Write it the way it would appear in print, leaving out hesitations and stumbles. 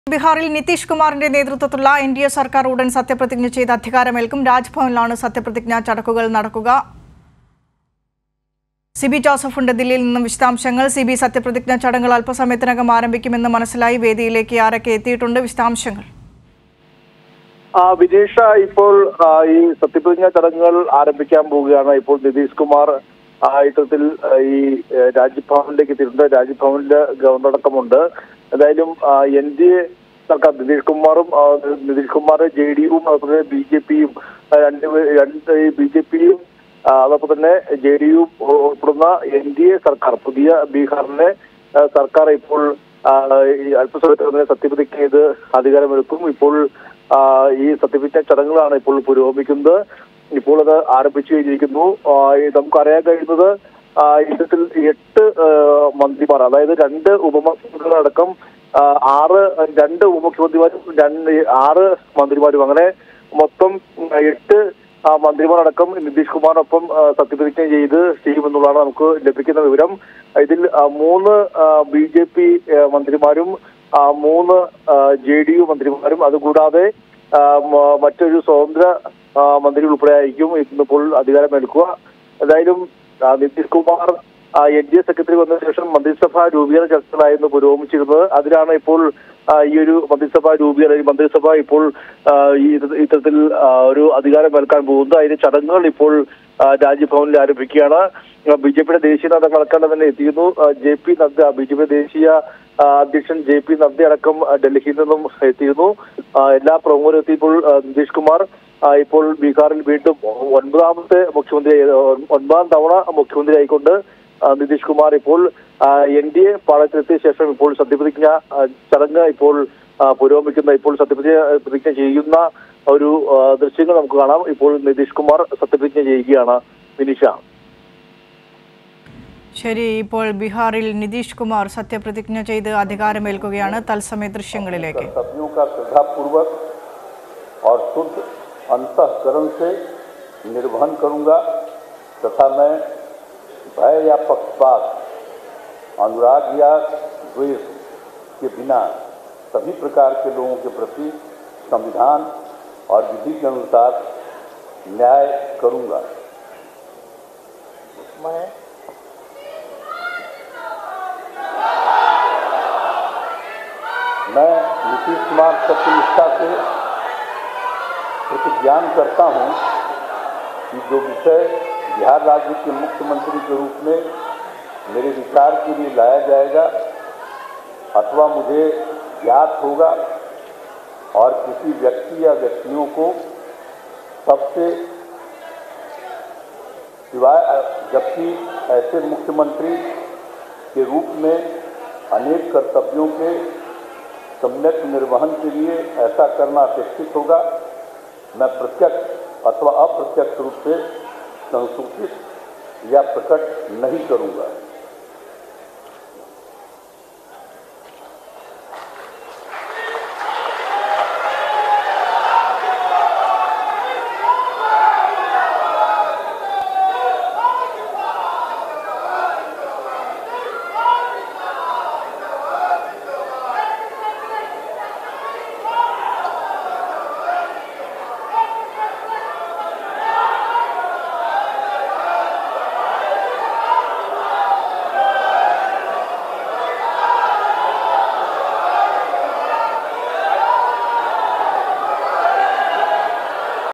ബിഹാറിൽ നിതീഷ് കുമാറിന്റെ നേതൃത്വത്തിലുള്ള എൻഡിഎ സർക്കാർ ഉടൻ സത്യപ്രതിജ്ഞ ചെയ്ത് അധികാരമേൽക്കും. രാജ്ഭവനിലാണ് സത്യപ്രതിജ്ഞാ ചടങ്ങുകൾ നടക്കുക. സിബി ജോസഫുണ്ട് ദില്ലിയിൽ നിന്നും വിശദാംശങ്ങൾ. സിബി, സത്യപ്രതിജ്ഞാ ചടങ്ങുകൾ അല്പസമയത്തിനകം ആരംഭിക്കുമെന്ന് മനസ്സിലായി. വേദിയിലേക്ക് ആരൊക്കെ എത്തിയിട്ടുണ്ട്? വിശദാംശങ്ങൾ. വിജേഷ, ഇപ്പോൾ ഈ സത്യപ്രതിജ്ഞാ ചടങ്ങുകൾ ആരംഭിക്കാൻ പോവുകയാണ്. ഇപ്പോൾ നിതീഷ് കുമാർ ഇത്തരത്തിൽ ഈ രാജ്ഭവനിലേക്ക് എത്തിയിട്ടുണ്ട്. രാജ്ഭവനില് ഗവർണറടക്കമുണ്ട്. എന്തായാലും എൻഡിഎ സർക്കാർ നിതീഷ് കുമാർ JDUവും അതുപോലെ BJPയും BJPയും അതോടൊപ്പം തന്നെ JDU ഉൾപ്പെടുന്ന എൻഡിഎ സർക്കാർ, പുതിയ ബീഹാറിലെ സർക്കാർ ഇപ്പോൾ അല്പസമയത്ത് സത്യപ്രതിജ്ഞ ചെയ്ത് അധികാരമെടുക്കും. ഇപ്പോൾ ഈ സത്യപ്രതിജ്ഞ ചടങ്ങുകളാണ് ഇപ്പോൾ പുരോഗമിക്കുന്നത്. ഇപ്പോൾ അത് ആരംഭിച്ചു കഴിഞ്ഞിരിക്കുന്നു. നമുക്കറിയാൻ കഴിയുന്നത് ഇത്തരത്തിൽ 8 മന്ത്രിമാർ, അതായത് 2 ഉപമുഖ്യമന്ത്രികളടക്കം 2 ഉപമുഖ്യമന്ത്രിമാരും 6 മന്ത്രിമാരും, അങ്ങനെ മൊത്തം 8 മന്ത്രിമാരടക്കം നിതീഷ് കുമാറിനൊപ്പം സത്യപ്രതിജ്ഞ ചെയ്യുമെന്നുള്ളതാണ് നമുക്ക് ലഭിക്കുന്ന വിവരം. ഇതിൽ 3 BJP മന്ത്രിമാരും 3 JDU മന്ത്രിമാരും അതുകൂടാതെ മറ്റൊരു സ്വതന്ത്ര മന്ത്രി ഉൾപ്പെടെ ആയിരിക്കും ഇന്നിപ്പോൾ അധികാരമേൽക്കുക. എന്തായാലും നിതീഷ് കുമാർ എൻഡിഎ സെക്രട്ടറി വന്ന ശേഷം മന്ത്രിസഭാ രൂപീകരണ ചർച്ചകളായിരുന്നു പുരോഗമിച്ചിരുന്നത്. അതിലാണ് ഇപ്പോൾ ഈ ഒരു മന്ത്രിസഭ ഇപ്പോൾ ഇത്തരത്തിൽ ഒരു അധികാരമേൽക്കാൻ പോകുന്നത്. അതിന്റെ ചടങ്ങുകൾ ഇപ്പോൾ രാജ്ഭവനിൽ ആരംഭിക്കുകയാണ്. BJPയുടെ ദേശീയ നേതാക്കളടക്കം തന്നെ എത്തിയിരുന്നു. JP നദ്ദ, BJP ദേശീയ അധ്യക്ഷൻ JP നദ്ദ അടക്കം ഡൽഹിയിൽ നിന്നും എത്തിയിരുന്നു. എല്ലാ പ്രമുഖരും എത്തിയപ്പോൾ നിതീഷ് കുമാർ ഇപ്പോൾ ബീഹാറിൽ വീണ്ടും 9ാം തവണ മുഖ്യമന്ത്രി ആയിക്കൊണ്ട് നിതീഷ് കുമാർ ഇപ്പോൾ എൻഡിഎ പാളയത്തിലെത്തിയ ശേഷം ഇപ്പോൾ സത്യപ്രതിജ്ഞ ചടങ്ങ് ഇപ്പോൾ പുരോഗമിക്കുന്ന, ഇപ്പോൾ സത്യപ്രതിജ്ഞ ചെയ്യുന്ന ഒരു ദൃശ്യങ്ങൾ നമുക്ക് കാണാം. ഇപ്പോൾ നിതീഷ് കുമാർ സത്യപ്രതിജ്ഞ ചെയ്യുകയാണ്. വിനിഷ. ശരി, ഇപ്പോൾ ബീഹാറിൽ നിതീഷ് കുമാർ സത്യപ്രതിജ്ഞ ചെയ്ത് അധികാരമേൽക്കുകയാണ്. തത്സമയ ദൃശ്യങ്ങളിലേക്ക്. अंतःकरण से निर्वहन करूंगा तथा मैं भय या पक्षपात, अनुराग या द्वेष के बिना सभी प्रकार के लोगों के प्रति संविधान और विधि के अनुसार न्याय करूंगा। मैं नीतीश कुमार सत्यनिष्ठा से प्रतिज्ञान करता हूं कि जो विषय बिहार राज्य के मुख्यमंत्री के रूप में मेरे विचार के लिए लाया जाएगा अथवा मुझे ज्ञात होगा और किसी व्यक्ति या व्यक्तियों को सबसे सिवाय, जबकि ऐसे मुख्यमंत्री के रूप में अनेक कर्तव्यों के सम्यक निर्वहन के लिए ऐसा करना अपेक्षित होगा, मैं प्रत्यक्ष अथवा अप्रत्यक्ष रूप से संसूचित या प्रकट नहीं करूंगा।